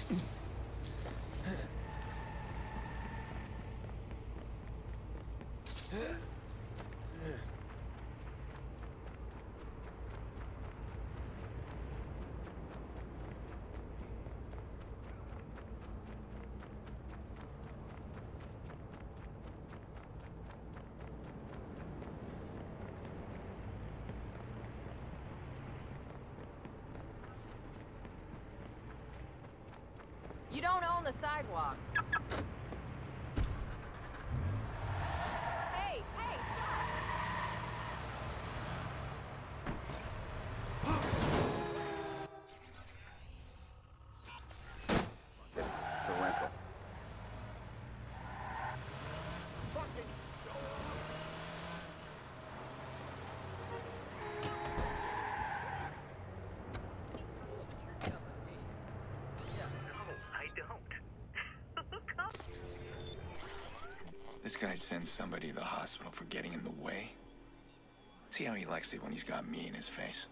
You don't own the sidewalk. Hey, hey, stop! The rental. This guy sends somebody to the hospital for getting in the way. Let's see how he likes it when he's got me in his face.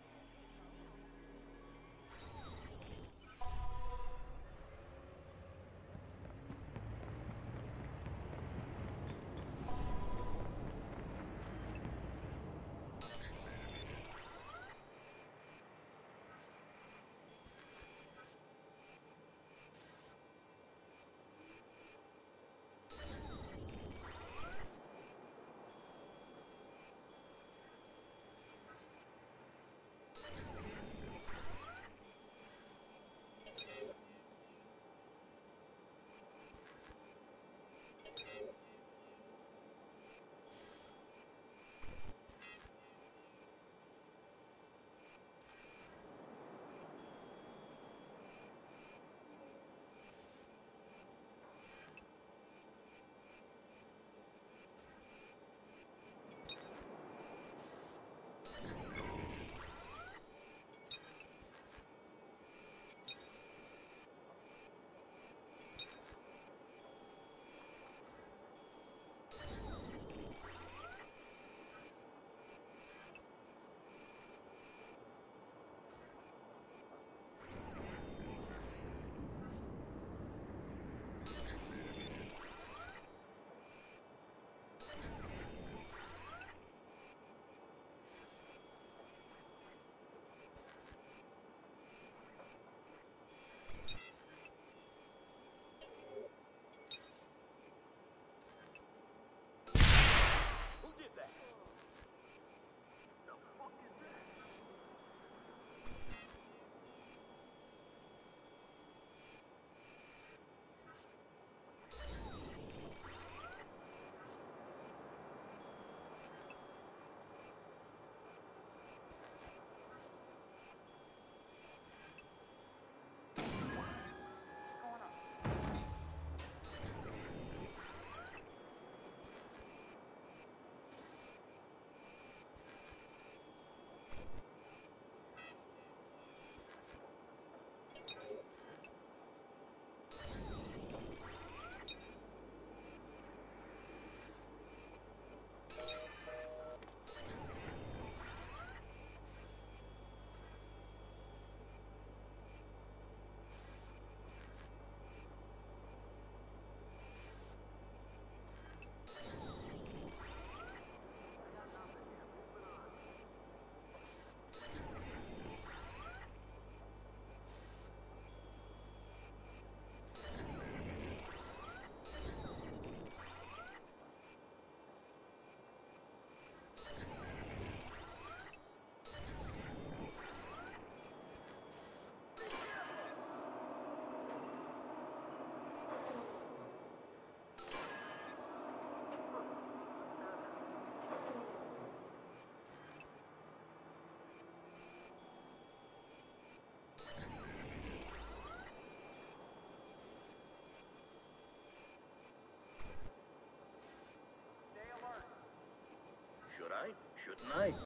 Should I? Shouldn't I?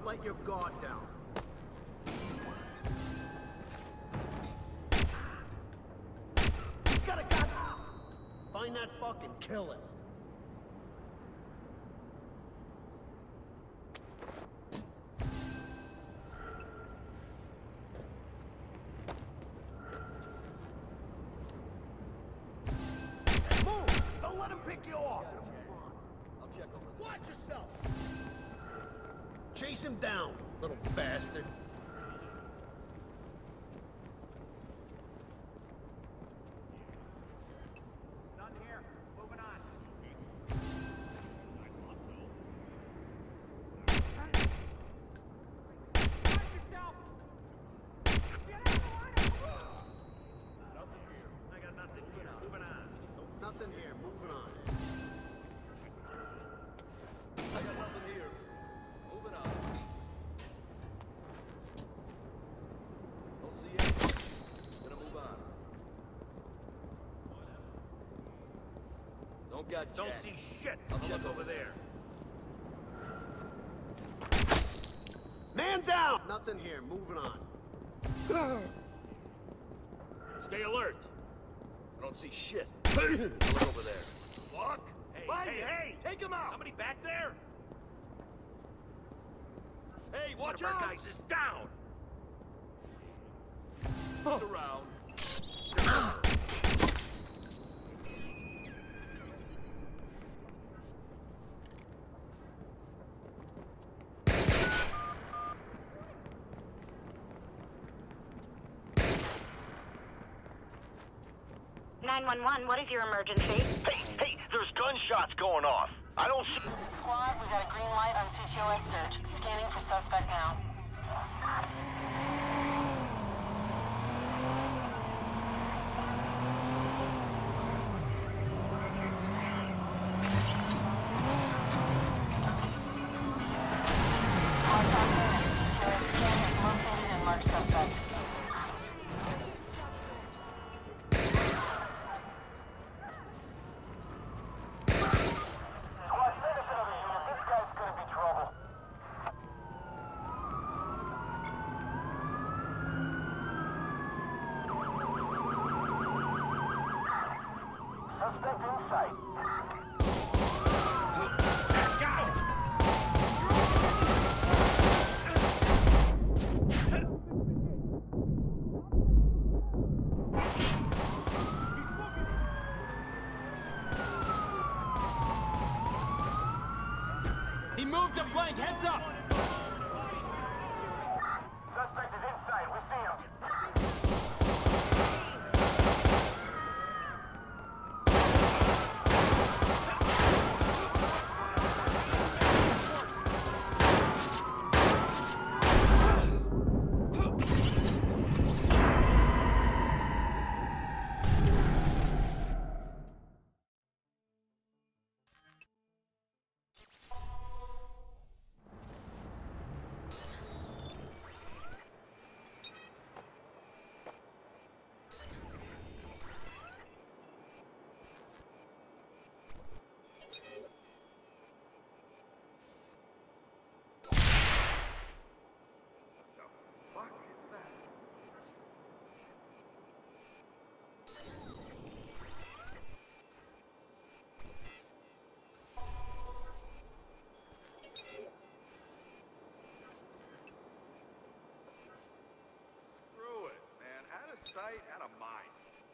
let your guard down. He's got a gun! Find that fucking killer. Move! Don't let him pick you off! I'll check over there. Watch yourself! Chase him down, little bastard. None here. Moving on. Watch yourself! Get out of the line! Nothing here. I got nothing here. Moving on. Nothing here. Moving on. I got nothing here. Moving on. Don't see anything. Gonna move on. Don't got Don't jack. see shit. I'll Look check over there. Man down! Nothing here. Moving on. Stay alert. I don't see shit. I'll look over there. Fuck! Hey, Find hey, it. hey! Take him out. Somebody back there? Hey, One watch of our out! guys is down! He's around. What is your emergency? Hey, there's gunshots going off. I don't see... Squad, we got a green light on CTOS search. Scanning for suspect now. Located and marked suspect. Suspect in sight. He moved to flank. Heads up! Suspect is inside. We see him. sight, out of mind.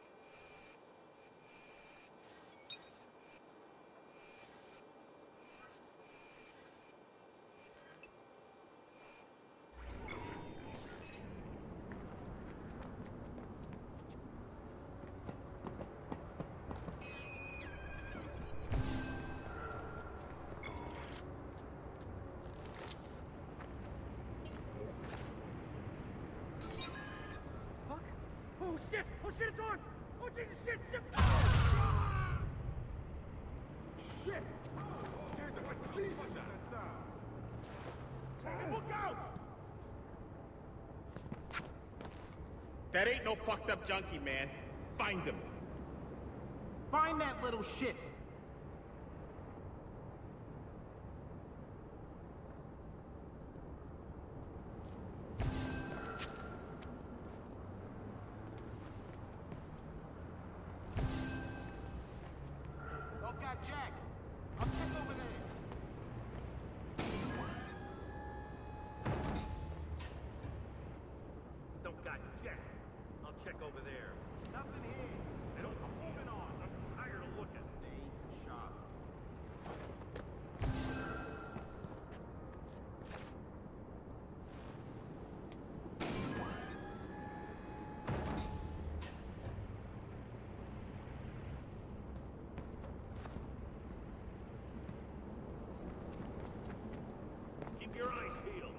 Oh shit! Oh shit, it's on! Oh Jesus, shit, shit! Ah! Shit! Jesus! Look out! That ain't no fucked up junkie, man. Find him. Find that little shit! over there. Nothing here. Hey, don't come moving on. I'm tired of looking. Stay sharp. Keep your eyes peeled.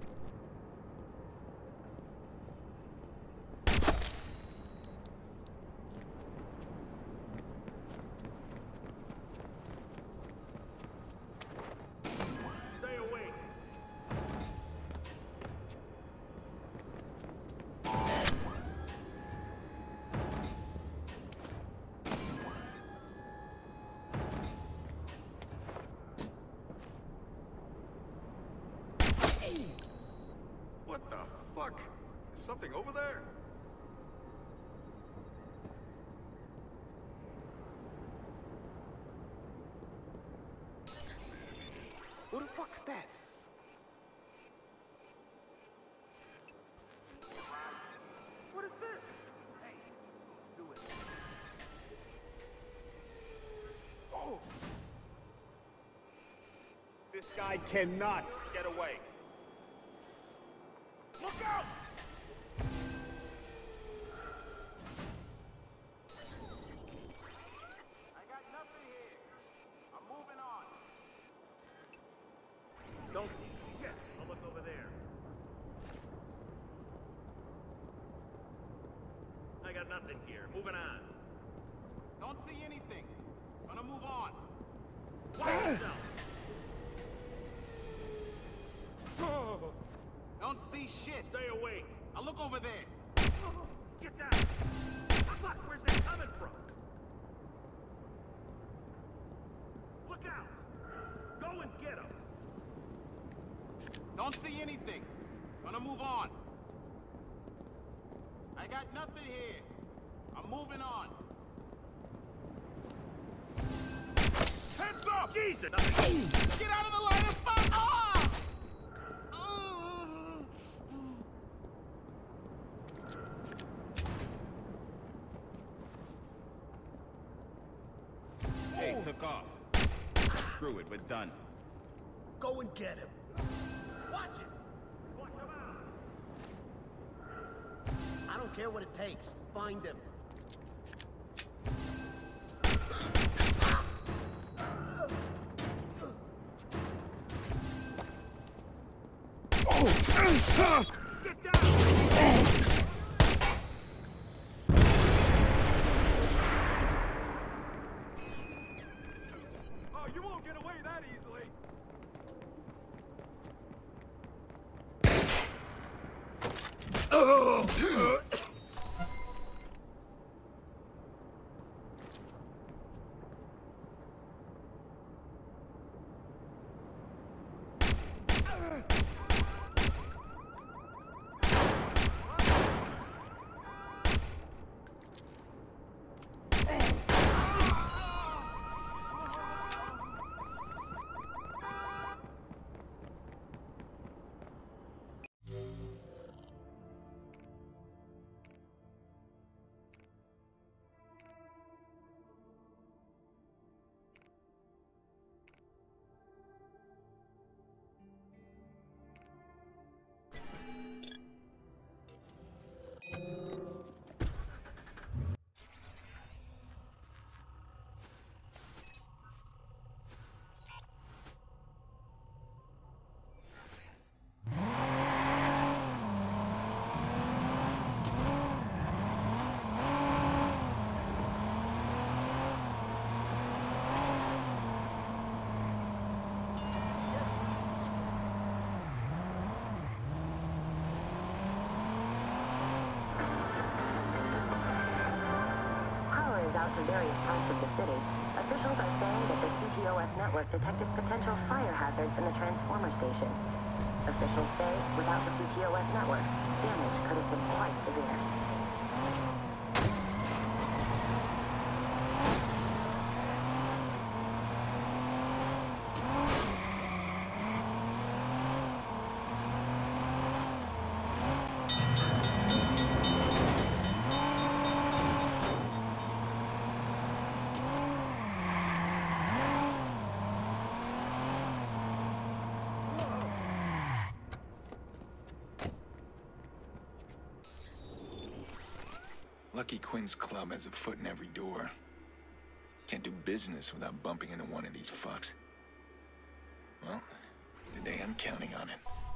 Stay awake. What the fuck? Is something over there? Who the fuck's that? What is this? Hey, do it. Oh! This guy cannot get away. Look out! I got nothing here. I'm moving on. Don't see shit. I'll look over there. I got nothing here. Moving on. Don't see anything. Gonna move on. Watch yourself. Don't see shit. Stay awake. I'll look over there. Get down. Fuck, where's that coming from? Look out. Go and get him. Don't see anything. Gonna move on. I got nothing here. I'm moving on. Heads up! Jesus! Get out of the line of fire! Ah! Hey, took off. Screw it, we're done. Go and get him. Watch it. Watch him out. I don't care what it takes. Find him. Get down. Oh, you won't get away that easily. Out to various parts of the city, officials are saying that the CTOS network detected potential fire hazards in the transformer station. Officials say without the CTOS network, damage could have been quite severe. Lucky Quinn's club has a foot in every door. Can't do business without bumping into one of these fucks. Well, today I'm counting on it.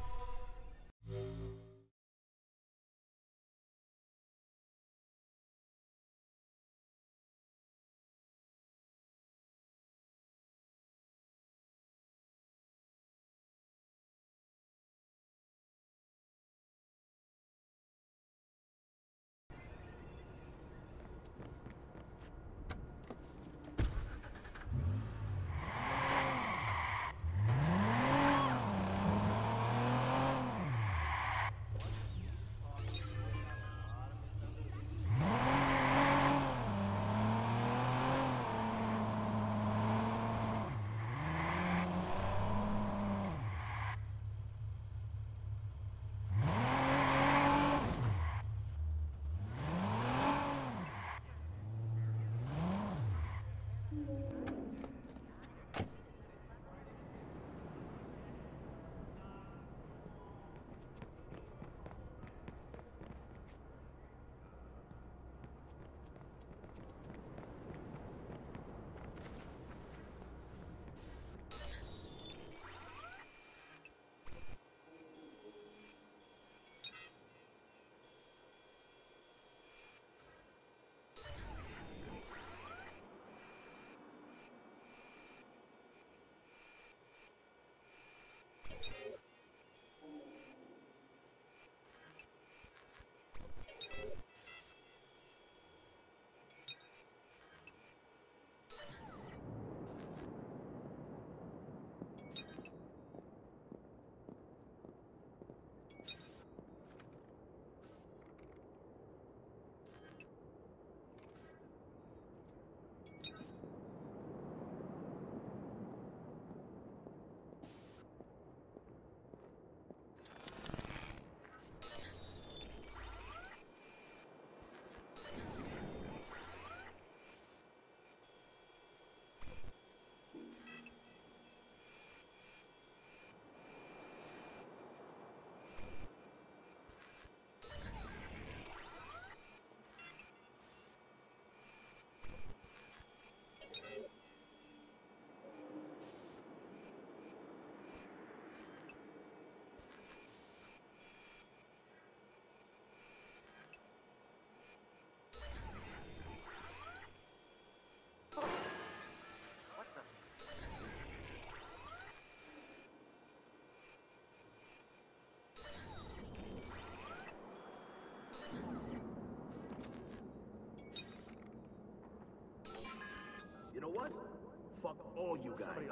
You know what? Fuck all you guys.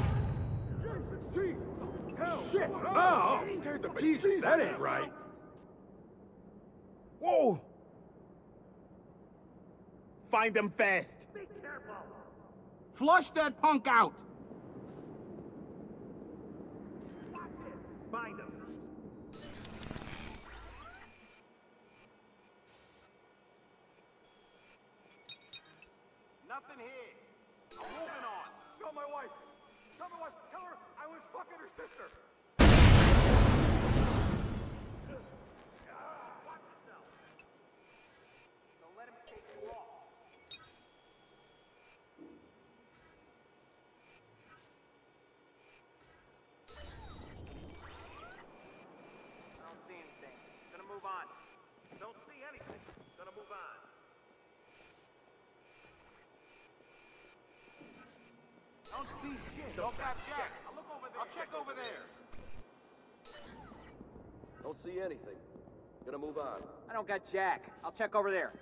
Hell! Shit! Oh! Scared the Jesus, that ain't right. Whoa! Find them fast. Be careful. Flush that punk out. Watch it. Find him. Nothing here. I'm moving on. Tell my wife. Tell my wife. Tell her I was fucking her sister. Watch yourself. Don't let him take you off. I don't see anything. Gonna move on. Don't see anything. Gonna move on. Don't see shit. Don't got Jack. I'll look over there. I'll check over there. Don't see anything. Gonna move on. I don't got Jack. I'll check over there.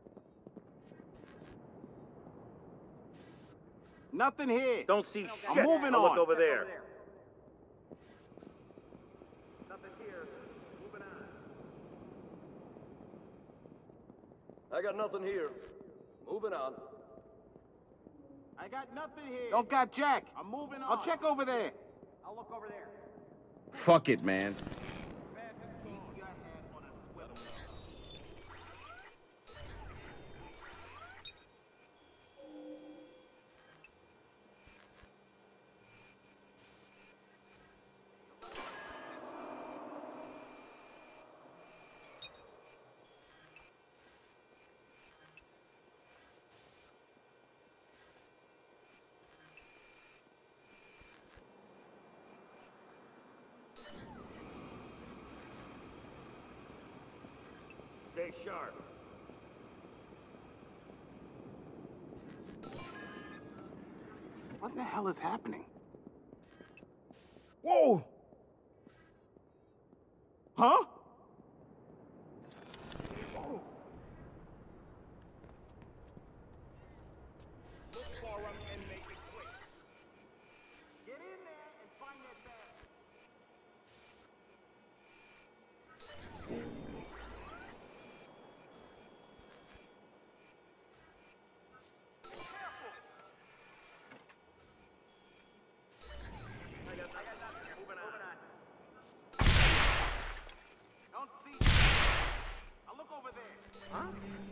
Nothing here. Don't see I'm moving on. Look over there. Nothing here. Moving on. I got nothing here. Moving on. I got nothing here. Don't got Jack. I'm moving on. I'll check over there. I'll look over there. Fuck it, man. Stay sharp. What the hell is happening? Whoa! Huh? Get in there and find that bag. Don't see. I'll look over there. Huh?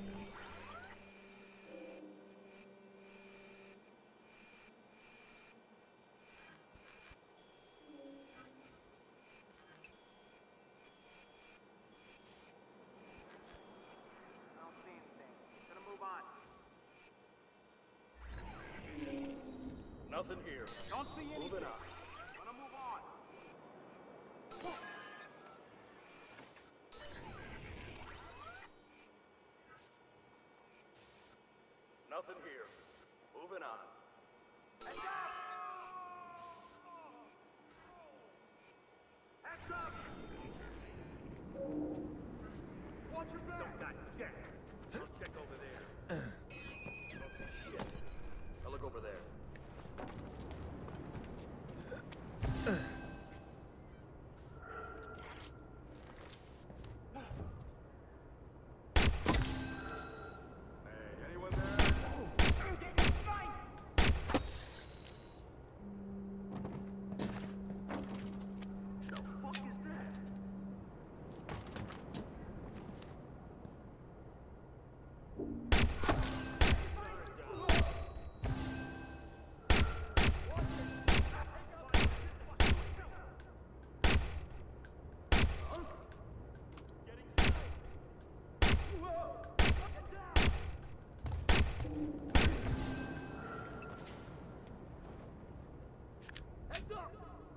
I don't see anything. Gonna move on. Nothing here. Don't see anything. Moving on. Gonna move on. Nothing here. Moving on. Heads up! Heads up! Watch your back! Don't got jack. I'll check over there. I don't see shit. Now look over there. Hey, anyone there? The fuck is that? Heads up!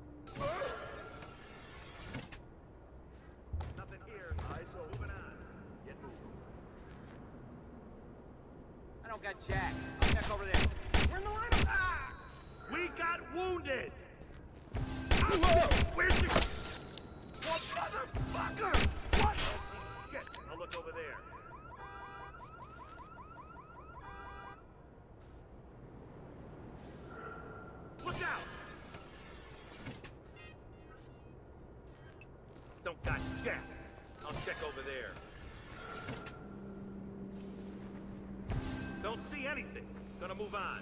Nothing here. ISO. Moving on. Get moving. I don't got Jack. I'll check over there. We're in the line of... Ah! We got wounded! Whoa! Where's the... Oh, motherfucker! What? Shit! I'll look over there. Look out! Don't got jack. I'll check over there. Don't see anything. Gonna move on.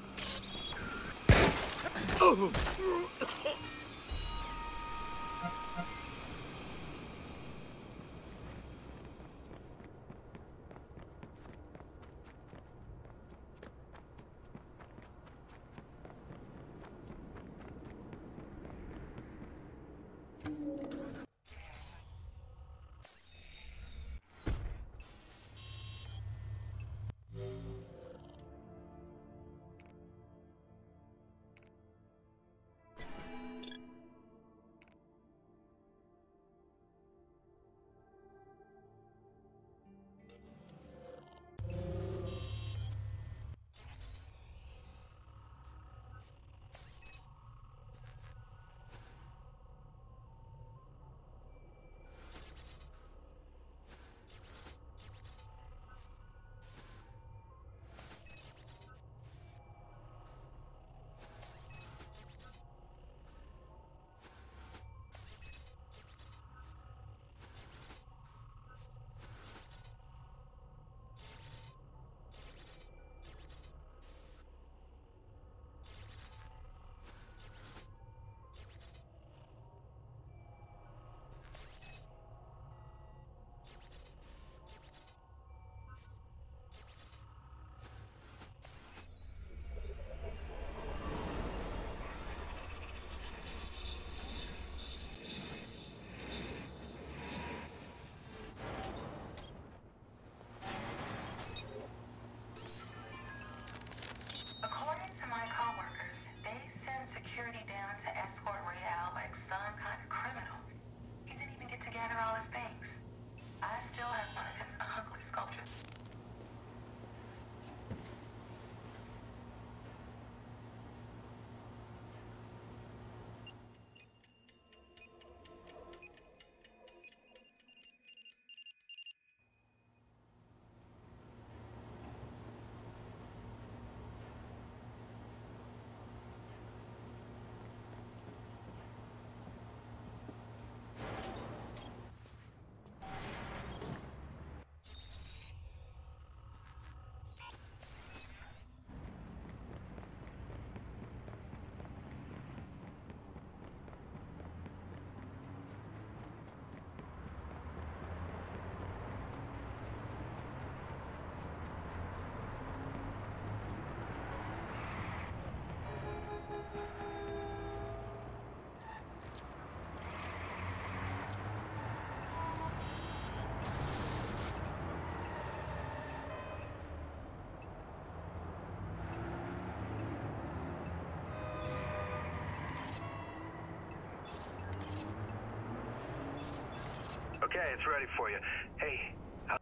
Okay, it's ready for you. Hey, how's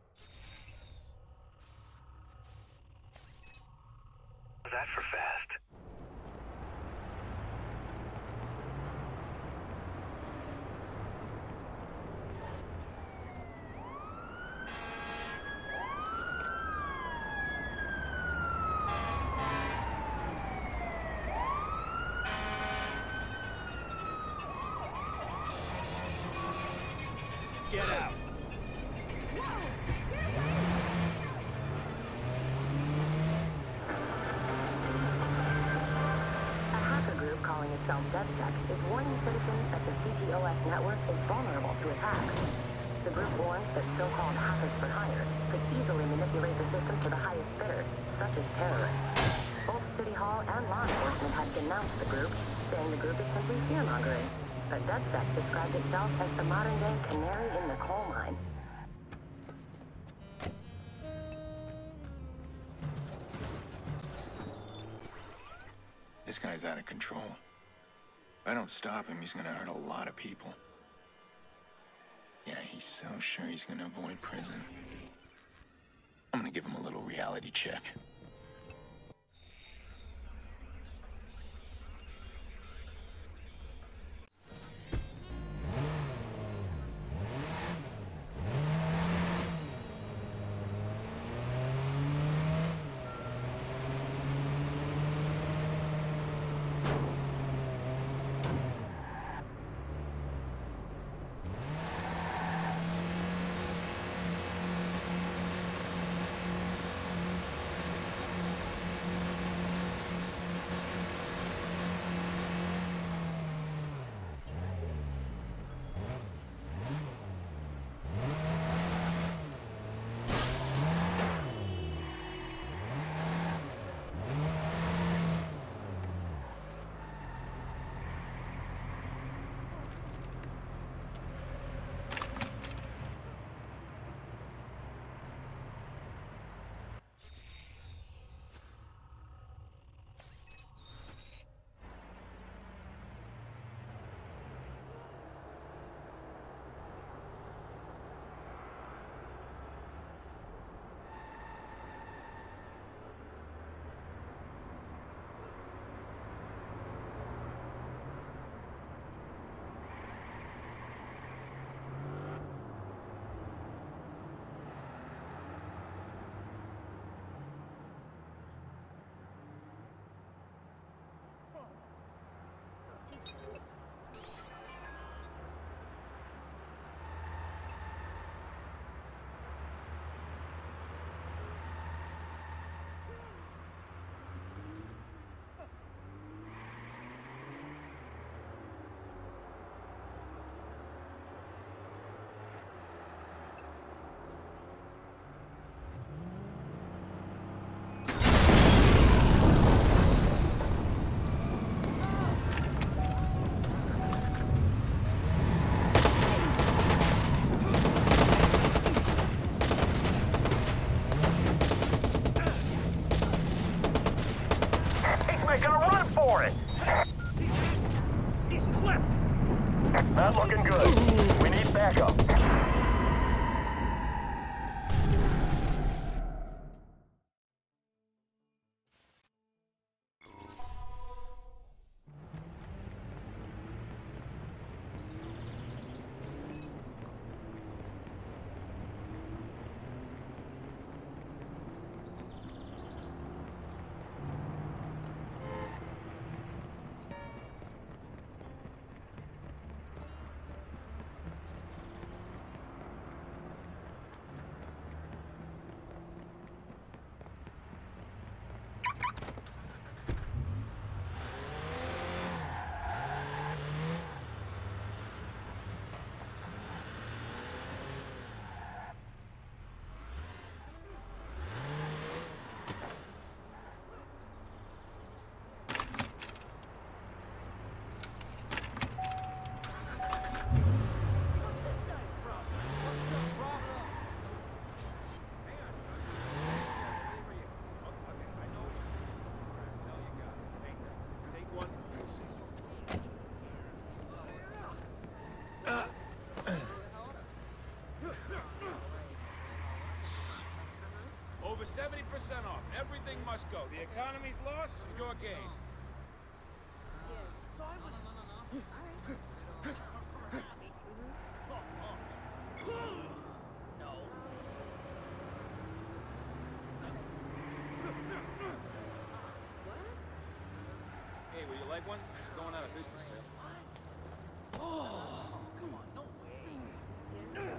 that for fast? Get out. A hacker group calling itself DevSec is warning citizens that the CTOS network is vulnerable to attacks. The group warns that so-called hackers for hire could easily manipulate the system to the highest bidders, such as terrorists. Both City Hall and law enforcement have denounced the group, saying the group is simply fear-mongering. But DevSec described itself as the modern-day canary in the coal mine. This guy's out of control. If I don't stop him, he's gonna hurt a lot of people. Yeah, he's so sure he's gonna avoid prison. I'm gonna give him a little reality check. He's clipped. Not looking good. We need backup. off. Everything must go. The economy's lost, your gain. Hey, will you like one? It's going out of business sale. Oh, come on, no way.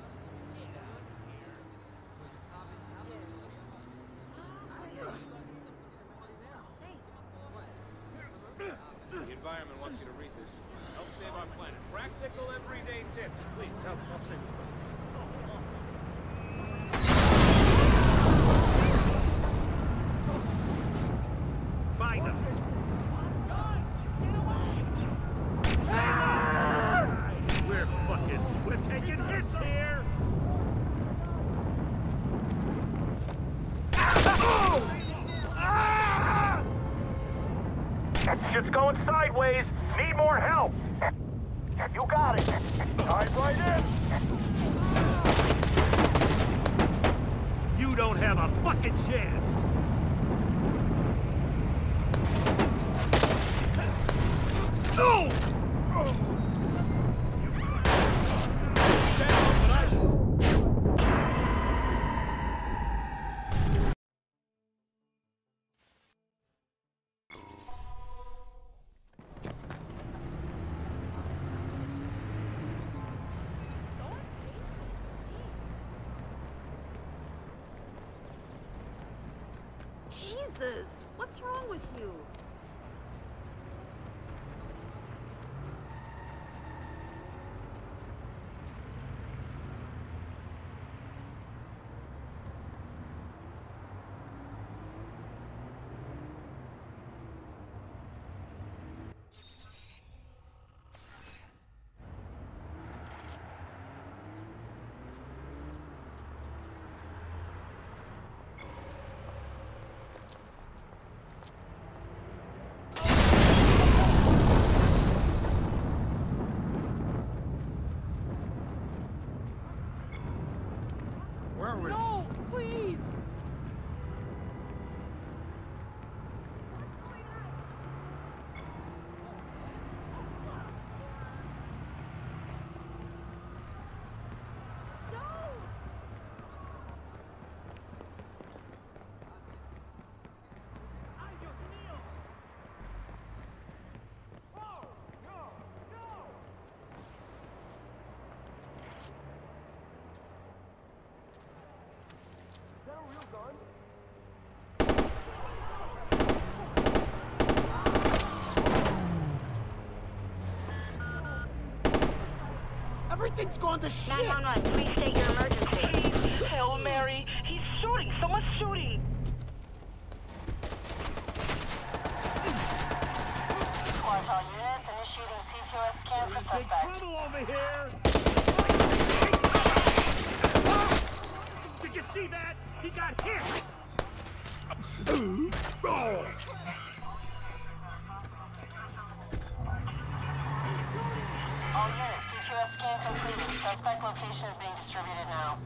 The environment wants you to read this. Help save our planet. Practical everyday tips. Please, help save the planet. Find them. We're taking hits here. Shit's going sideways. Need more help. You got it. Dive right in. You don't have a fucking chance. No! Jesus, what's wrong with you? No, please! Everything's gone to shit! 911, please state your emergency. Hail Mary! He's shooting! Someone's shooting! Quantal units initiating CTOS scan for Big suspect. trouble over here. Did you see that? He got hit. All units, CTOS scan completed. Suspect location is being distributed now.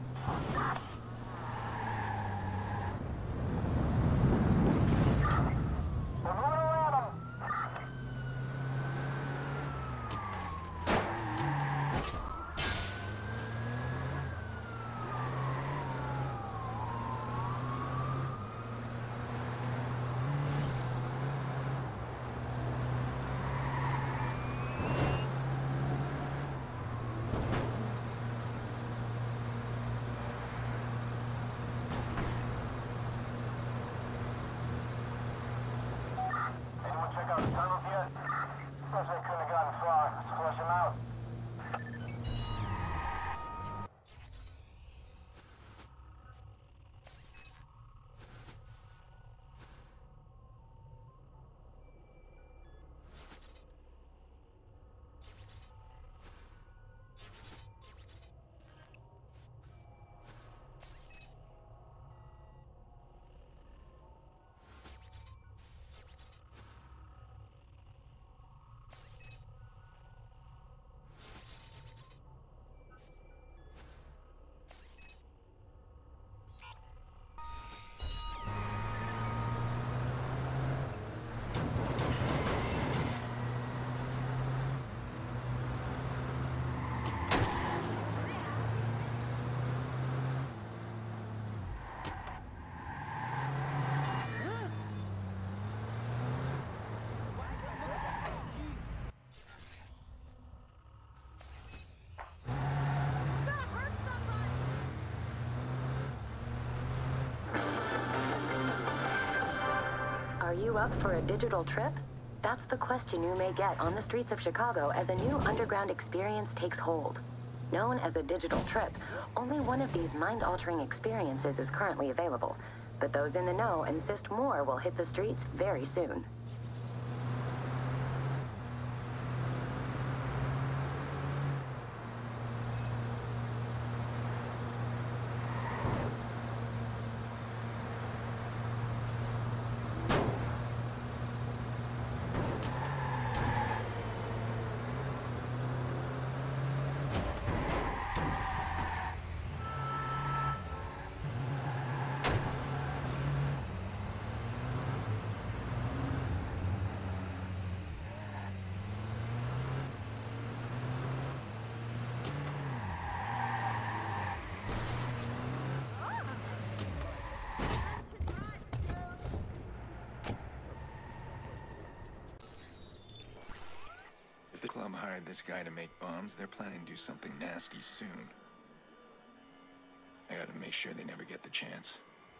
you up for a digital trip? That's the question you may get on the streets of Chicago as a new underground experience takes hold. Known as a digital trip, only one of these mind-altering experiences is currently available, but those in the know insist more will hit the streets very soon. If the club hired this guy to make bombs, they're planning to do something nasty soon. I gotta make sure they never get the chance.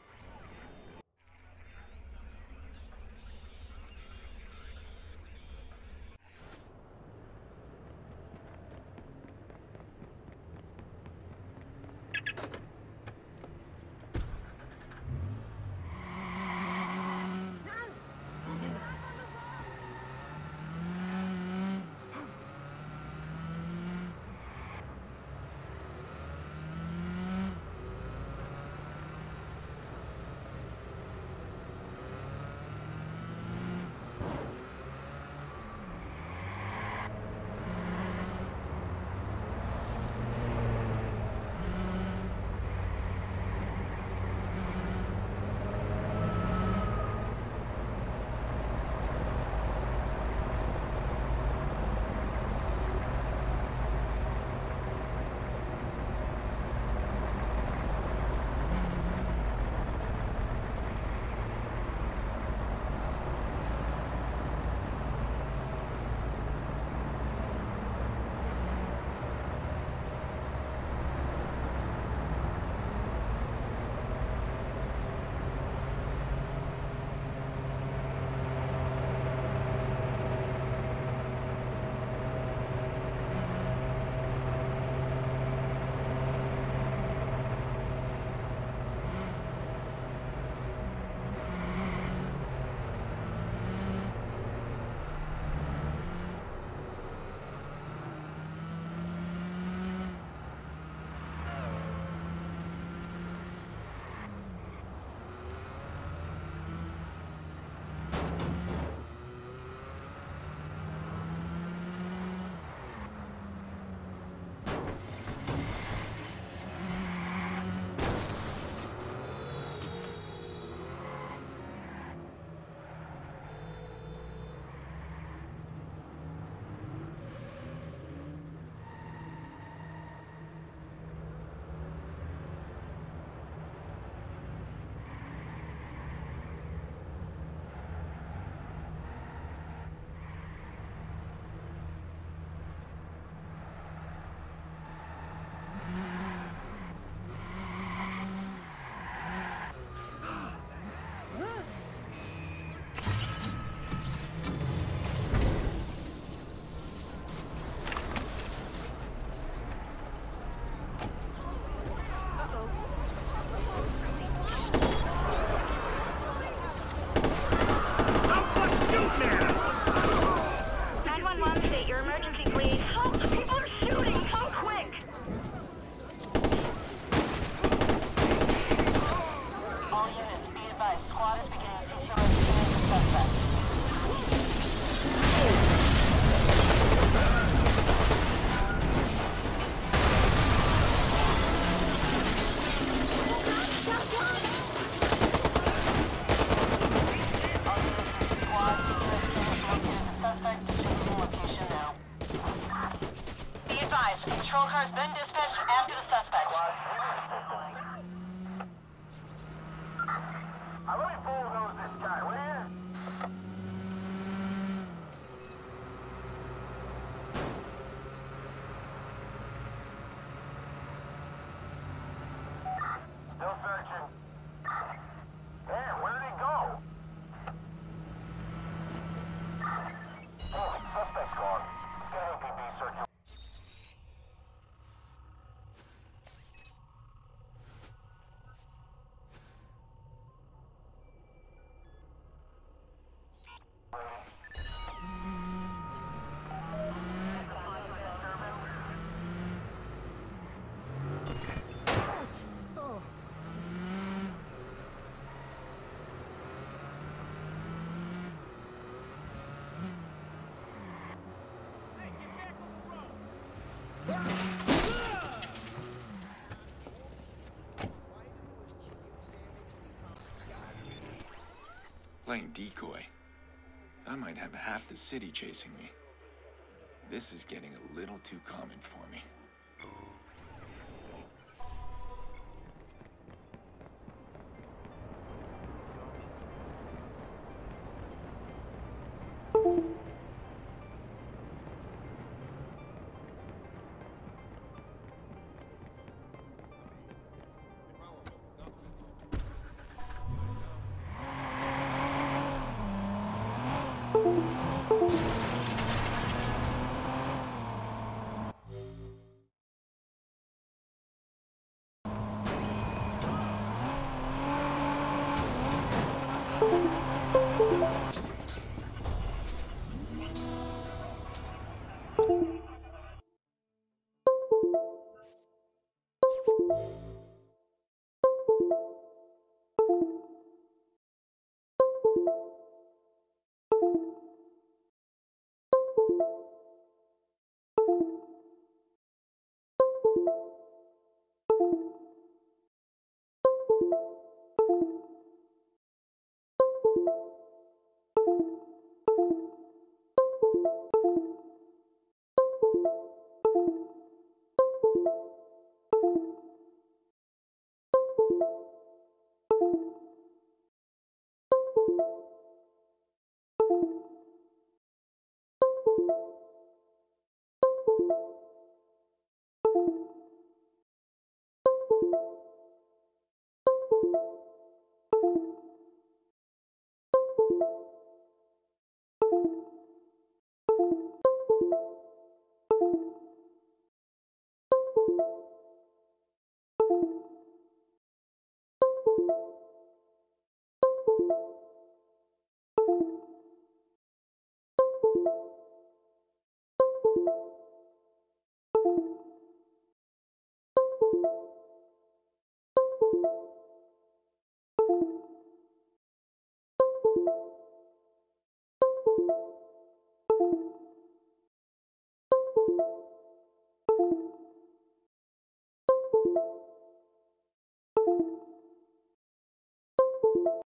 Patrol car's been dispatched after the suspect. I really bulldoze this guy, will you? Still searching. Damn, where did he go? Playing decoy. I might have half the city chasing me. This is getting a little too common for me.